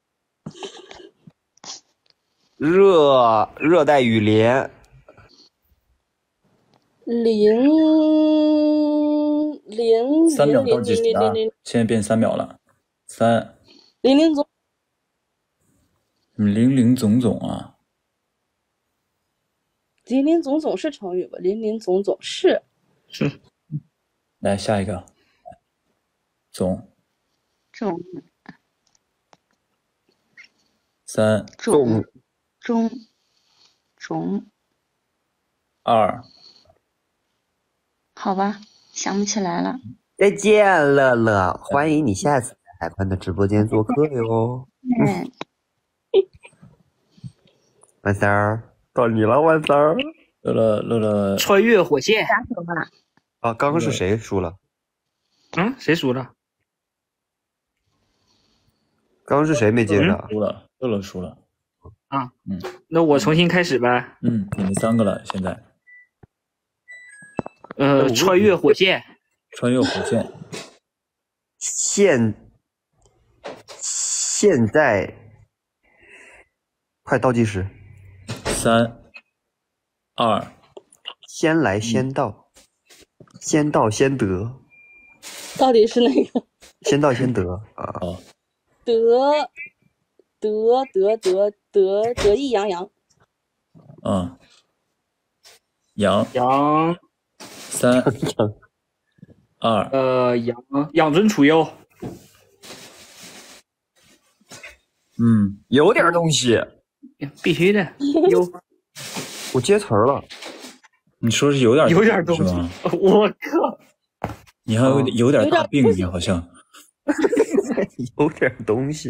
热热带雨林。 零零三秒倒零计时啊！现在变三秒了，三。 零零总。 零零总总啊！ 林林总总是成语吧？林林总总是是。 来下一个，总总三总中中二， 好吧，想不起来了。 再见，乐乐，欢迎你下次来海宽的直播间做客哟。 嗯。 万三儿，到你了，万三儿。 乐乐乐乐， 穿越火线。 啥手吧？ 啊，刚刚是谁输了？ 嗯，谁输了？ 刚刚是谁没接着？ 输了，乐乐输了。 啊， 嗯， 那我重新开始呗。 嗯，你们三个了，现在。 呃，穿越火线。 穿越火线。 现现在。快倒计时， 三、二， 先来先到，嗯、先到先得， 到底是哪个？ 先到先得啊！ 得得得得得得意洋洋， 嗯，羊羊， 三二， 呃，养养尊处优， 嗯， 有点东西。 必须的，有， 我接词儿了。 你说是有点有点东西吗？ 我靠！ 你还有有点大病，你好像有点东西。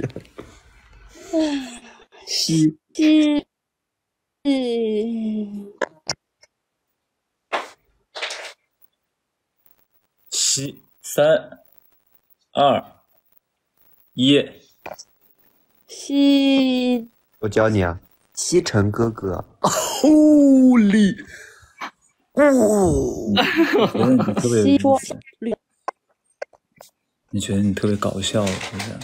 西西，嗯， 西三二一， 西。 我教你啊，西城哥哥 ，Holy， 哦， 我觉得你特别有意西思，你觉得你特别搞笑，是不是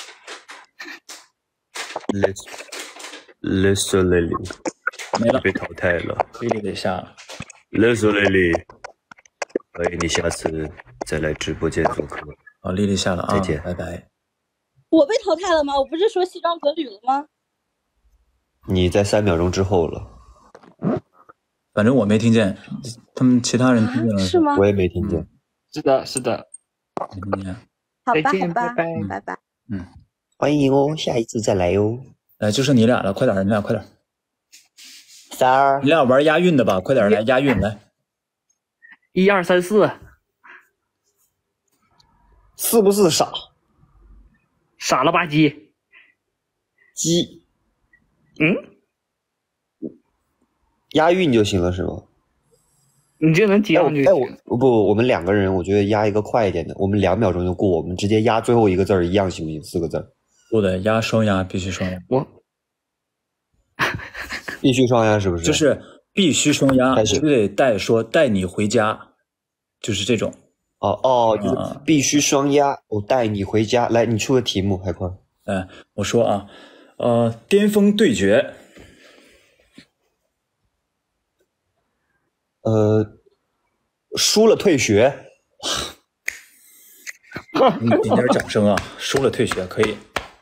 ？Let's Let's Lily 没了， 被淘汰了， 丽丽得下了。 Let's Lily， 欢迎你下次再来直播间做客。 好，丽丽下了啊， 再见， 拜拜。 我被淘汰了吗？我不是说西装革履了吗？ 你在三秒钟之后了，反正我没听见，他们其他人听见了、 啊、是吗？ 我也没听见。 是的，是的， 没听见。 好吧， 好吧， 拜拜， 嗯、 拜拜。 嗯， 欢迎哦，下一次再来哟。 来，就剩你俩了，快点，你俩快点。 三儿， 你俩玩押韵的吧，快点来押韵来。 一二三四， 是不是傻？ 傻了吧唧， 鸡。 嗯， 押韵就行了是吗？ 你就能接上去。 哎，我不，我们两个人，我觉得押一个快一点的，我们两秒钟就过，我们直接押最后一个字儿一样行不行？四个字儿。 不的，押双押必须双押。 我必须双押是不是？ 就是必须双押，必须得带说带你回家，就是这种。 哦哦，就是必须双押，我带你回家。来，你出个题目，海宽。 哎，我说啊。呃，巅峰对决， 呃，输了退学， 你给点掌声啊！输了退学可以。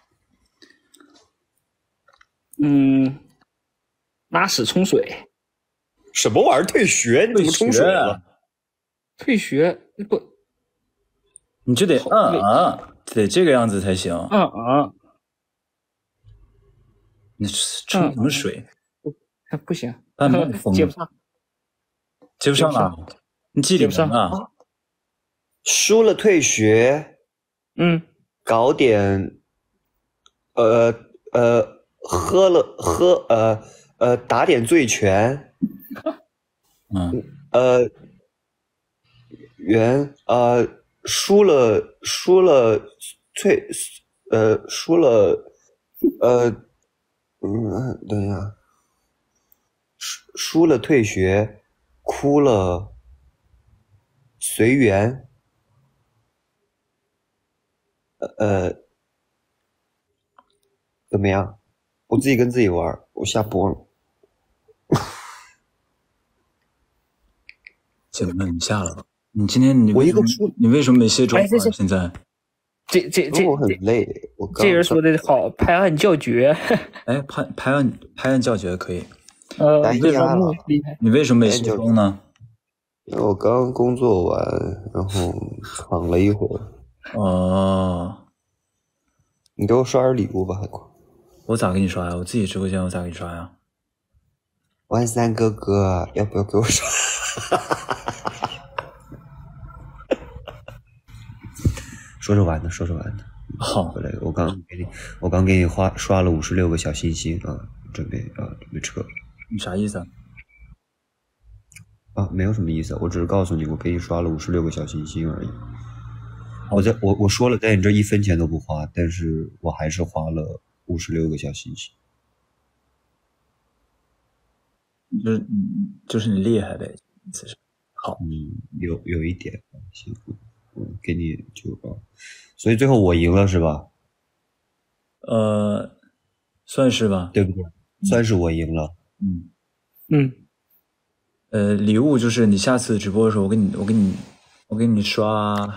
嗯，拉屎冲水。 什么玩意儿？退学？你怎么冲水了？ 退学不？ 你就得嗯嗯，得这个样子才行。 嗯嗯。 你冲什么水？ 嗯、不行， 接不上，接不上了。你记里能啊？ 输了退学。 嗯。 搞点，呃呃，喝了喝呃呃打点醉拳。 嗯。 呃，圆呃输了输了退呃输了呃嗯等一下，输输了退学，哭了随缘。呃，怎么样？我自己跟自己玩，我下播了。 行，那你下了吧。你今天你我一个输， 你为什么没卸妆啊？现在这这这我很累，我这人说的好，拍案叫绝。 哎，拍拍案拍案叫绝可以。 呃， 为什么厉害？ 你为什么没卸妆呢？ 因为我刚工作完，然后躺了一会儿。 哦， 你给我刷点礼物吧，海阔。 我咋给你刷呀？我自己直播间我咋给你刷呀？ 万三哥哥，要不要给我刷？说着玩的，说着玩的。 好， 回来，我刚给你，我刚给你花刷了五十六个小心心啊，准备啊，准备撤。 你啥意思啊？ 啊，没有什么意思，我只是告诉你，我给你刷了五十六个小心心而已。我在我我说了，在你这一分钱都不花，但是我还是花了五十六个小心心。 就是就是你厉害呗，意思是好， 嗯，有有一点，行，嗯，给你就啊，所以最后我赢了是吧？ 呃，算是吧， 对不对？算是我赢了。 嗯嗯， 呃，礼物就是你下次直播的时候，我给你我给你我给你刷，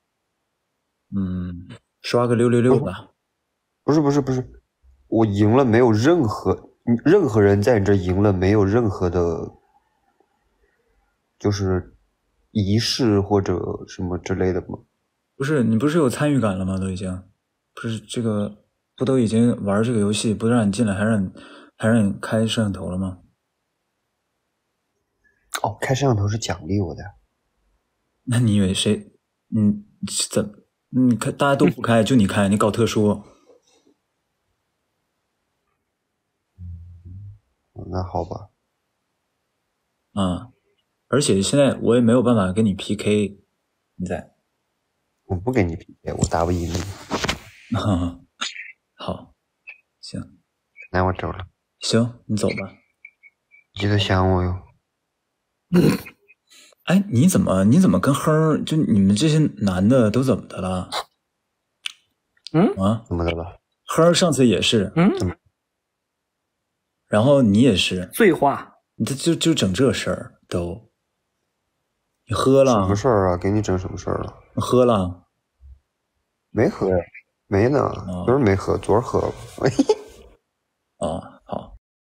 嗯，刷个六六六吧。 不是不是不是，我赢了，没有任何任何人在你这赢了，没有任何的，就是仪式或者什么之类的吗？ 不是，你不是有参与感了吗？都已经，不是这个，不都已经玩这个游戏，不让你进来，还让你还让你开摄像头了吗？ 哦，开摄像头是奖励我的。 那你以为谁？嗯，怎？你看大家都不开，就你开，你搞特殊。 那好吧。 啊，而且现在我也没有办法跟你 P K， 你在？ 我不跟你 P K， 我打不赢你。 好，行， 那我走了。 行，你走吧。 记得想我哟。 哎，你怎么你怎么跟哼儿？就你们这些男的都怎么的了？ 嗯啊， 怎么的了？ 哼儿上次也是， 嗯， 然后你也是， 醉话， 你这就就整这事儿都，你喝了？ 什么事儿啊？给你整什么事儿了？ 喝了？ 没喝呀，没呢，昨儿没喝，昨儿喝了。 哦，好，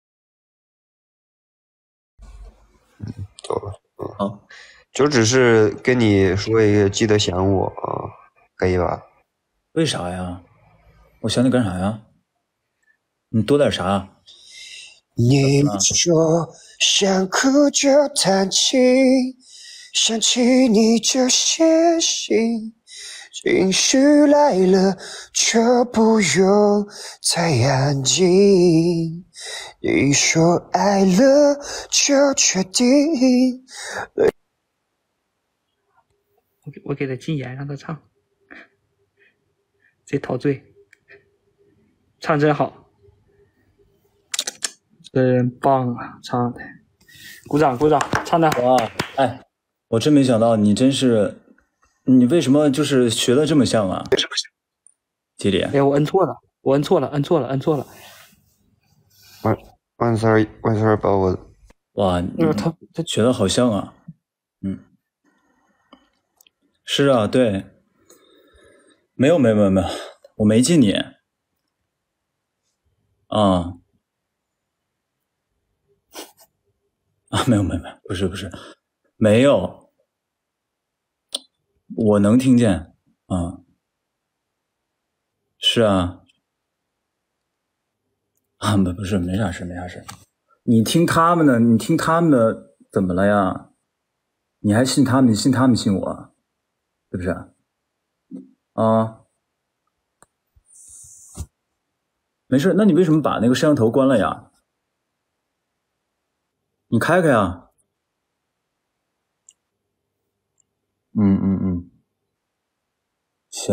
嗯，走了。嗯， 好， 就只是跟你说一个，记得想我啊，可以吧？ 为啥呀？我想你干啥呀？你多点啥？ 你说想哭就弹琴，想起你就写信，情绪来了就不用太安静。你说爱了就确定。 我给我给他禁言，让他唱，贼陶醉，唱真好，真棒啊，唱的，鼓掌鼓掌，唱的好啊！哎，我真没想到，你真是，你为什么就是学的这么像啊？吉里， 哎，我摁错了，我摁错了，摁错了，摁错了。 万万三儿，万三儿把我， 哇， 嗯，他他学的好像啊，嗯，是啊，对， 没有没有没有没有，我没进你。啊啊，没有没有没有，不是不是，没有，我能听见。啊，是啊。啊，不不是，没啥事没啥事。你听他们的，你听他们的，怎么了呀？你还信他们？你信他们信我，是不是？啊，没事。那你为什么把那个摄像头关了呀？你开开呀。嗯嗯嗯，行，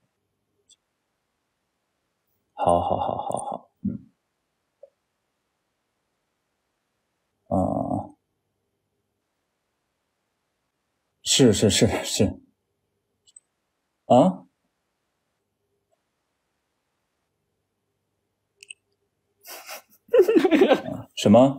好好好好好，嗯，啊，是是是是，啊，什么？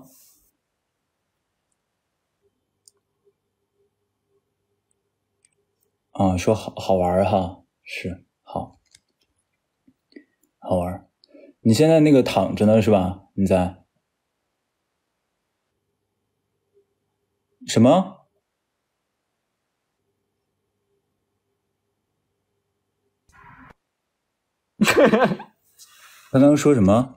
啊，说好好玩哈，是好，好玩。你现在那个躺着呢是吧？你在什么？他刚刚说什么？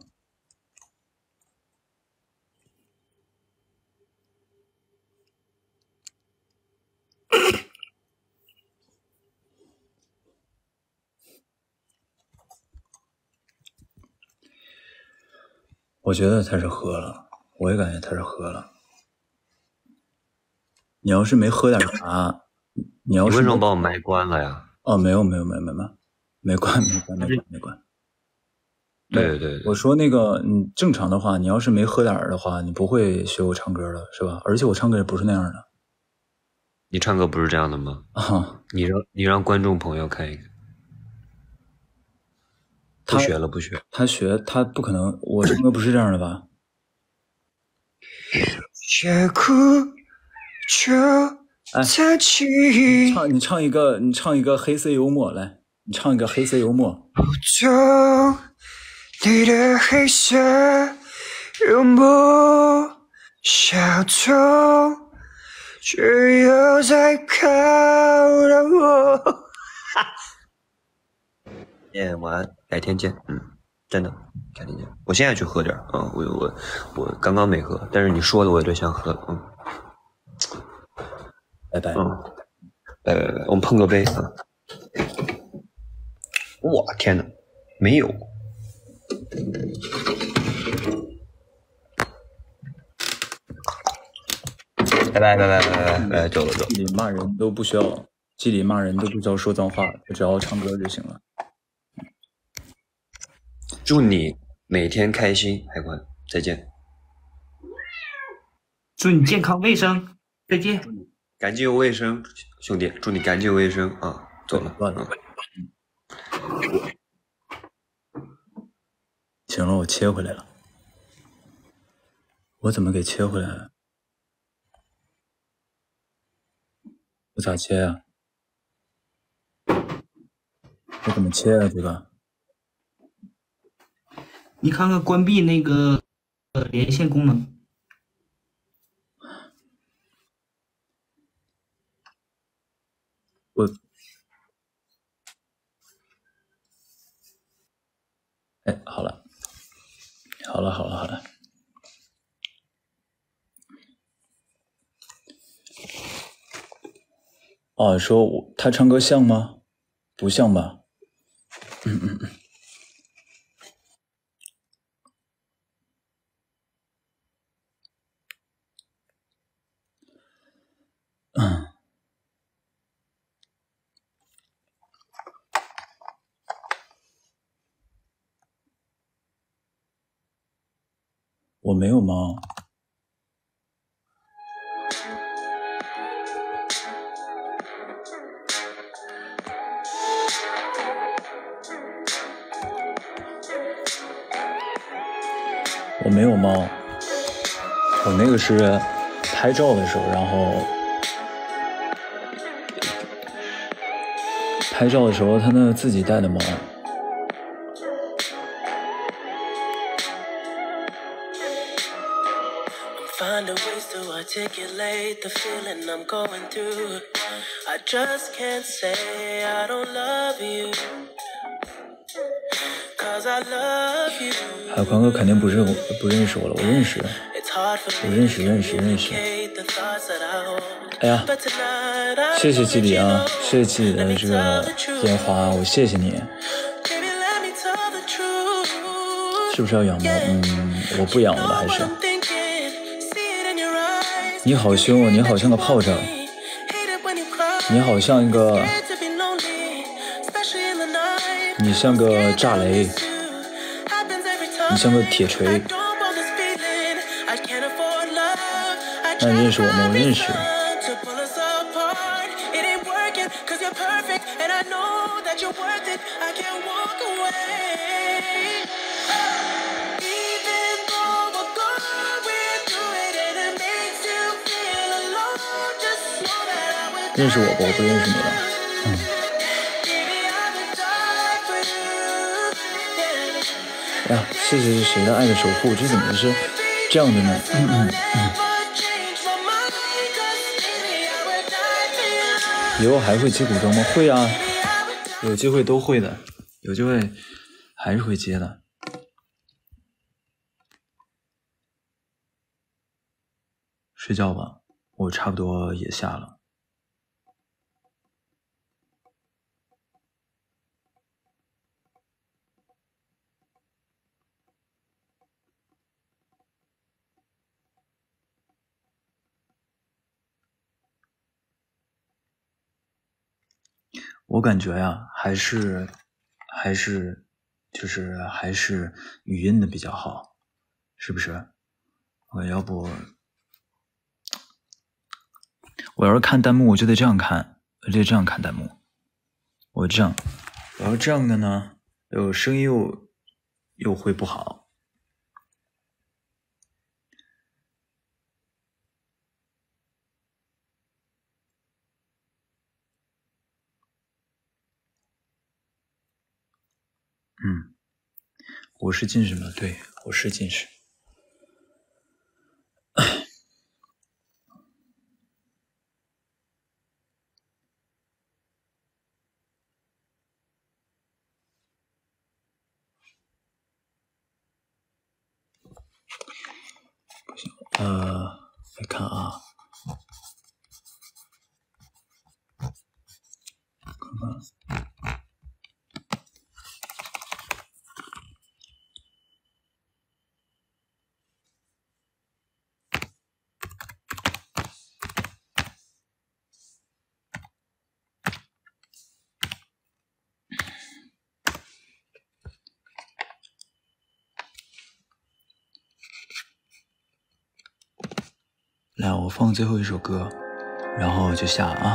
我觉得他是喝了，我也感觉他是喝了。你要是没喝点啥，你要是你为什么把我麦关了呀？ 哦，没有没有没有没有没关没关没关没关。 对对对， 我说那个，你正常的话，你要是没喝点的话，你不会学我唱歌的，是吧？而且我唱歌也不是那样的。 你唱歌不是这样的吗？ 啊， 你让你让观众朋友看一看。不学了，不学。 他学，他不可能。我唱歌不是这样的吧？ 也哭就叹气。 你唱，你唱一个，你唱一个黑色幽默来，你唱一个黑色幽默。 不懂你的黑色幽默，小偷只有在靠到我。 耶，晚安，改天见。嗯，真的，改天见。我现在去喝点啊、嗯，我我我刚刚没喝，但是你说的我也对象喝了。嗯， 拜拜。 嗯，拜拜拜，我们碰个杯啊。我天哪，没有。拜拜拜拜拜拜拜，走了走了。 记里骂人都不需要，记里骂人都不需要说脏话，只要唱歌就行了。 祝你每天开心，海关，再见。 祝你健康卫生，再见。 干净又卫生，兄弟，祝你干净卫生啊！走了， 乱了。行了，我切回来了。我怎么给切回来了？我咋切啊？我怎么切啊？这个？ 你看看关闭那个呃连线功能。 我，哎，好了，好了，好了，好了。哦，说我他唱歌像吗？不像吧？嗯嗯嗯。嗯。我没有猫。我没有猫，我那个是拍照的时候，然后拍照的时候他那自己带的毛。 Find a ways to articulate the feeling I'm going through. I just can't say I don't love you, cause I love you. 海宽哥肯定不认不认识我了，我认识，我认识认识认识。哎呀，谢谢季里啊，谢谢季里的这个烟花，我谢谢你。是不是要养猫？嗯，我不养了，还是。你好凶哦，你好像个炮仗，你好像一个，你像个炸雷，你像个铁锤。那你认识我吗？我认识。认识我吧，我不认识你了。嗯。哎呀，谢谢是谁的爱的守护？这怎么是这样的呢？嗯嗯嗯。以后还会接古筝吗？会啊，有机会都会的，有机会还是会接的。睡觉吧，我差不多也下了。我感觉呀，还是还是就是还是语音的比较好，是不是？我要不我要是看弹幕，我就得这样看，我就得这样看弹幕。我这样，我要这样的呢，有声音又又会不好。嗯，我是近视吗？对，我是近视。不行，呃，来看啊，看看。来，我放最后一首歌，然后就下啊。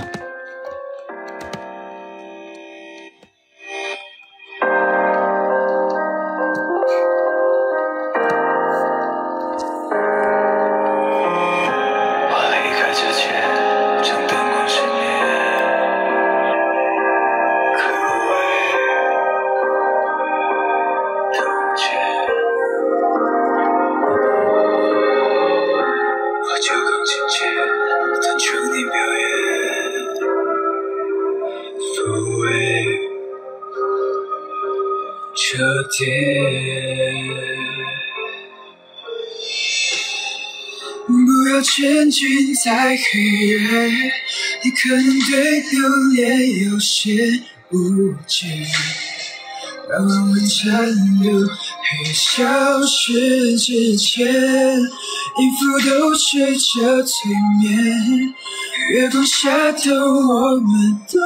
不要沉浸在黑夜，你可能对流年有些不解，让我们暂留黑消失之前，音符都试着催眠，月光下的我们都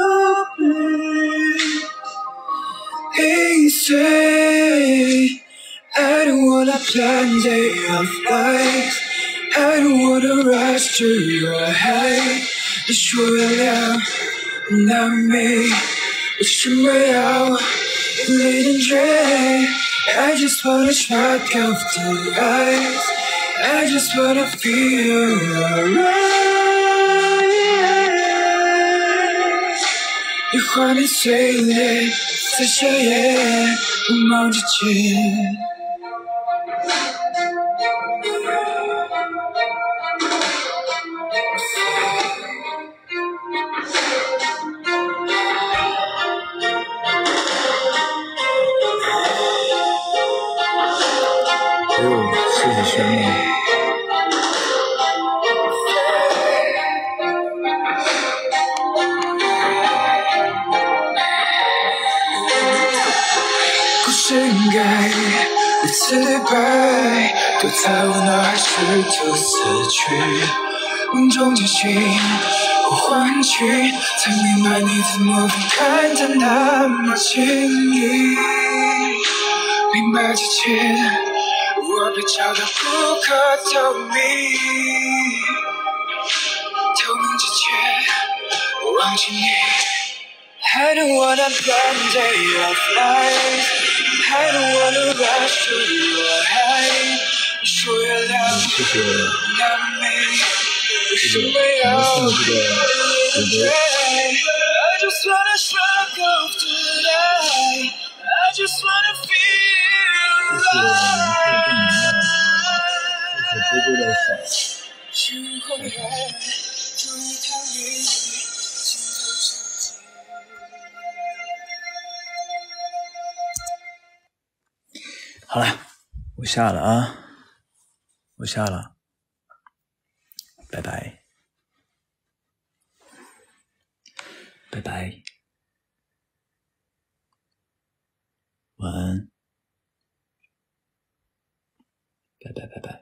被易碎。I don't wanna plan day of life, I don't wanna rush to your height。你说原谅那美，为什么要累点追 ？I just wanna shrug off the eyes, I just wanna feel alright。 有画面碎裂在夏夜无望之间。 哦，谢谢轩妹。 故事应该一次对白，都在我脑海试图死去，梦中惊醒或唤起，才明白你怎么分开的那么轻易。明白之前，我被照得不可透明，透明之前，忘记你。I don't want a bad day of life, I don't want to rush to your high. 你说月亮那么美，为什么要离开 I just wanna struggle tonight, I just wanna feel alive. 星空远，就一趟离心头相近。 好了，我下了啊，我下了，拜拜，拜拜，晚安，拜拜拜拜。